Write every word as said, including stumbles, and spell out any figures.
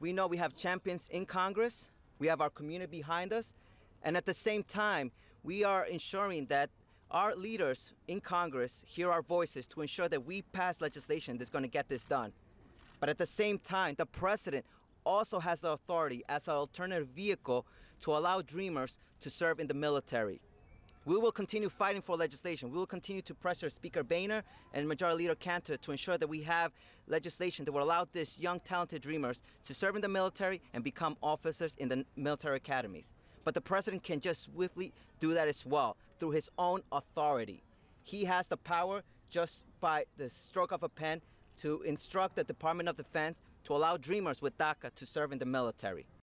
we know we have champions in Congress, we have our community behind us, and at the same time, we are ensuring that our leaders in Congress hear our voices to ensure that we pass legislation that's going to get this done. But at the same time, the president also has the authority as an alternative vehicle to allow Dreamers to serve in the military. We will continue fighting for legislation. We will continue to pressure Speaker Boehner and Majority Leader Cantor to ensure that we have legislation that will allow these young, talented Dreamers to serve in the military and become officers in the military academies. But the president can just swiftly do that as well through his own authority. He has the power just by the stroke of a pen to instruct the Department of Defense to allow Dreamers with DACA to serve in the military.